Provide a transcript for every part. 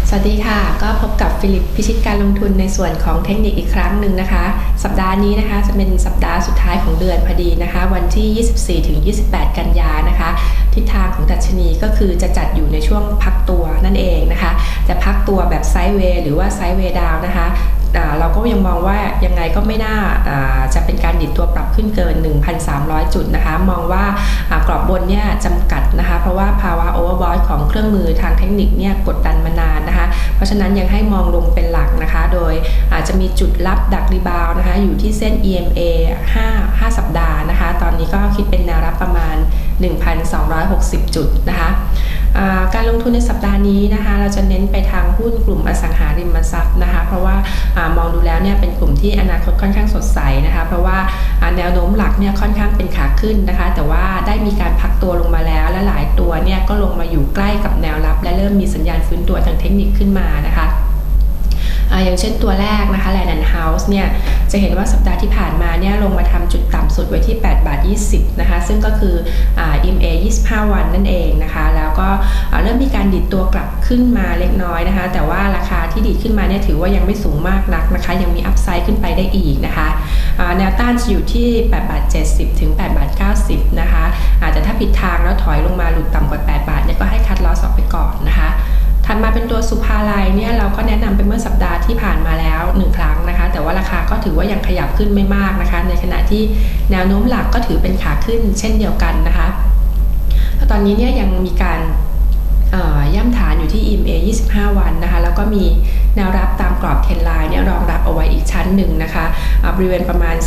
สวัสดีค่ะก็พบกับฟิลิปพิชิตการลงทุนในส่วนของเทคนิคอีกครั้งหนึ่งนะคะสัปดาห์นี้นะคะจะเป็นสัปดาห์สุดท้ายของเดือนพอดีนะคะวันที่24-28 กันยานะคะทิศทางของดัชนีก็คือจะจัดอยู่ในช่วงพักตัวนั่นเองนะคะจะพักตัวแบบไซด์เวย์หรือว่าไซด์เวย์ดาวนะคะเราก็ยังมองว่ายังไงก็ไม่น่าจะเป็นการดิดตัวปรับขึ้นเกิน 1,300 จุดนะคะมองว่ากรอบบนเนี่ยจำกัดนะคะเพราะว่าภาวะโอเวอร์บอทของเครื่องมือทางเทคนิคเนี่ยกดดันมานานนะคะเพราะฉะนั้นยังให้มองลงเป็นหลักนะคะโดยอาจจะมีจุดรับดักรีบาวนะคะอยู่ที่เส้น EMA 5 สัปดาห์นะคะตอนนี้ก็คิดเป็นแนวรับประมาณ 1,260 จุดนะคะการลงทุนในสัปดาห์นี้นะคะเราจะเน้นไปทางหุ้นกลุ่มอสังหาริมทรัพย์นะคะเพราะว่ามองดูแล้วเนี่ยเป็นกลุ่มที่อนาคตค่อนข้างสดใสนะคะเพราะว่าแนวโน้มหลักเนี่ยค่อนข้างเป็นขาขึ้นนะคะแต่ว่าได้มีการพักตัวลงมาแล้วและหลายตัวเนี่ยก็ลงมาอยู่ใกล้กับแนวรับและเริ่มมีสัญญาณฟื้นตัวทางเทคนิคขึ้นมานะคะอย่างเช่นตัวแรกนะคะ Land & House เนี่ยจะเห็นว่าสัปดาห์ที่ผ่านมาเนี่ยลงมาทำจุดต่ำสุดไว้ที่8.20 นะคะซึ่งก็คือEMA 25 วันนั่นเองนะคะแล้วก็เริ่มมีการดิดตัวกลับขึ้นมาเล็กน้อยนะคะแต่ว่าราคาที่ดิดขึ้นมาเนี่ยถือว่ายังไม่สูงมากนักนะคะยังมีอัพไซด์ขึ้นไปได้อีกนะคะแนวต้านจะอยู่ที่8.70 ถึง8.90 นะคะแต่ถ้าผิดทางแล้วถอยลงมาหลุดต่ำกว่า8 บาทเนี่ยก็ให้คัดลอสออกไปก่อนนะคะถัดมาเป็นตัวสุภาลัยเนี่ยเราก็แนะนำไปเมื่อสัปดาห์ที่ผ่านมาแล้ว1 ครั้งนะคะแต่ว่าราคาก็ถือว่ายังขยับขึ้นไม่มากนะคะในขณะที่แนวโน้มหลักก็ถือเป็นขาขึ้นเช่นเดียวกันนะคะตอนนี้เนี่ยยังมีการย่ำฐานอยู่ที่ EMA 25 วันนะคะแล้วก็มีแนวรับตามกรอบเทรนไลน์เนี่ยรองรับเอาไว้อีกชั้นหนึ่งนะคะบริเวณประมาณ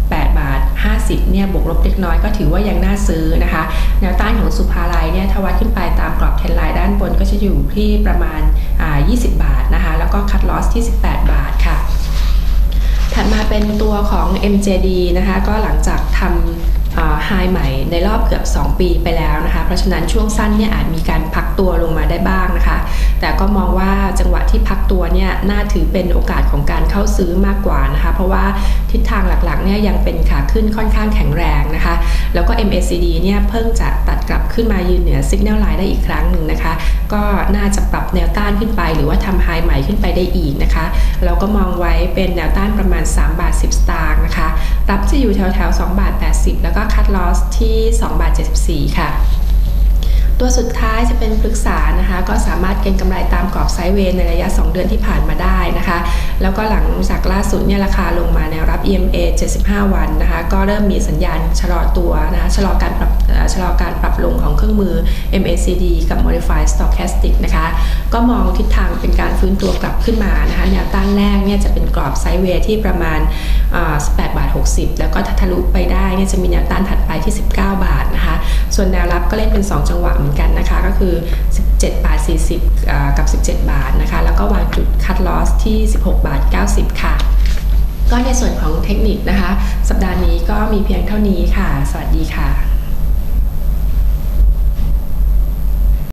18.50 เนี่ยบวกลบเล็กน้อยก็ถือว่ายังน่าซื้อนะคะแนวต้านของสุภาลัยเนี่ยถ้าวัดขึ้นไปตามกรอบเทรนไลน์ด้านบนก็จะอยู่ที่ประมาณ20 บาทนะคะแล้วก็คัทลอสที่18 บาทค่ะถัดมาเป็นตัวของ MJD นะคะก็หลังจากทำไฮใหม่ในรอบเกือบ2 ปีไปแล้วนะคะเพราะฉะนั้นช่วงสั้นเนี่ยอาจมีการพักตัวลงมาได้บ้างนะคะแต่ก็มองว่าจังหวะที่พักตัวเนี่ยน่าถือเป็นโอกาสของการเข้าซื้อมากกว่านะคะเพราะว่าทิศทางหลักๆเนี่ยยังเป็นขาขึ้นค่อนข้างแข็งแรงนะคะแล้วก็ MACD เนี่ยเพิ่งจะตัดกลับขึ้นมายืนเหนือ Signal Line ได้อีกครั้งหนึ่งนะคะก็น่าจะปรับแนวต้านขึ้นไปหรือว่าทำไฮใหม่ขึ้นไปได้อีกนะคะเราก็มองไว้เป็นแนวต้านประมาณ3.10 บาทนะคะรับจะอยู่แถวๆ2.80 บาทแล้วก็คัทลอสที่2.74 บาทค่ะตัวสุดท้ายจะเป็นพฤกษานะคะก็สามารถเก็งกำไรตามกรอบไซด์เวย์ในระยะ2 เดือนที่ผ่านมาได้นะคะแล้วก็หลังจากล่าสุดเนี่ยราคาลงมาแนวรับ EMA 75 วันนะคะก็เริ่มมีสัญญาณชะลอตัวนะคะชะลอการปรับลงของเครื่องมือ MACD กับ Modified Stochastic นะคะก็มองทิศทางเป็นการฟื้นตัวกลับขึ้นมานะคะแนวต้านแรกเนี่ยจะเป็นกรอบไซด์เวย์ที่ประมาณ18.60 แล้วก็ทะลุไปได้เนี่ยจะมีแนวต้านถัดไปที่19 บาทนะคะส่วนแนวรับก็เล่นเป็น2 จังหวะเหมือนกันนะคะก็คือ17.40 กับ17 บาทนะคะแล้วก็วางจุดคัทลอสที่16.90 ค่ะก็ในส่วนของเทคนิคนะคะสัปดาห์นี้ก็มีเพียงเท่านี้ค่ะสวัสดีค่ะ